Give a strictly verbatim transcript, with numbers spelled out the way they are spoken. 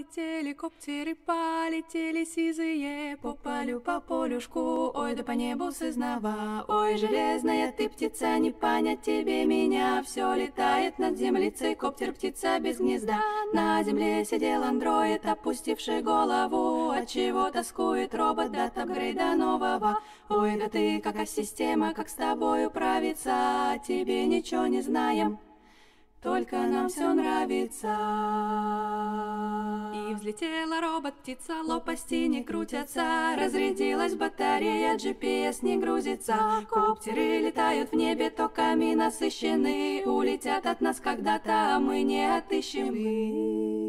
Полетели коптеры, полетели сизые по полю, по полюшку, ой, да по небу сызнова. Ой, железная ты птица, не понять тебе меня. Все летает над землицей, коптер птица без гнезда. На земле сидел андроид, опустивший голову. Отчего тоскует робот, дат апгрейда нового. Ой, да ты какая система, как с тобой управиться? Тебе ничего не знаем, только нам все нравится. И взлетела робот-птица, лопасти не крутятся. Разрядилась батарея, джи пи эс не грузится. Коптеры летают в небе, токами насыщены. Улетят от нас когда-то, а мы не отыщем их.